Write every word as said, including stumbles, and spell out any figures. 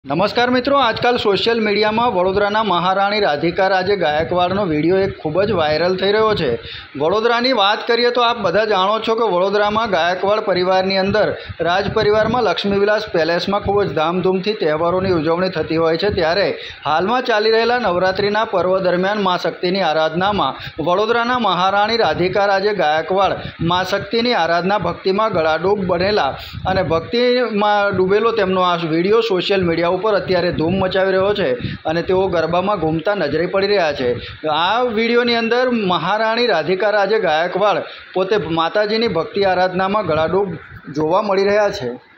नमस्कार मित्रों, आजकल सोशल मीडिया में वडोदराना महाराणी राधिका राजे गायकवाड़नो विडियो एक खूब ज वायरल थई रह्यो छे। वडोदरानी बात करिए तो आप बधा जाणो छो कि वडोदरा में गायकवाड़ परिवारनी अंदर राज परिवार में लक्ष्मीविलास पेलेस में खूब ज धामधूमथी तहेवारोनी उजवणी थती होय छे। त्यारे हाल में चाली रहेला नवरात्रिना पर्व दरमियान मां शक्तिनी आराधना में वडोदराना महाराणी राधिका राजे गायकवाड़ मां शक्तिनी आराधना भक्ति में गळाडूब बनेला अने भक्ति में डूबेलो तेमनो आ विडियो सोशल मीडिया पर अत्यारे धूम मचावी रह्यो छे अने तेओ गरबामां घूमता नजरे पड़ी रह्या छे। आ विडियोनी अंदर महाराणी राधिका राजे गायकवाड़ पोते माताजीनी भक्ति आराधनामां गळाडूब जोवा मळी रह्या छे।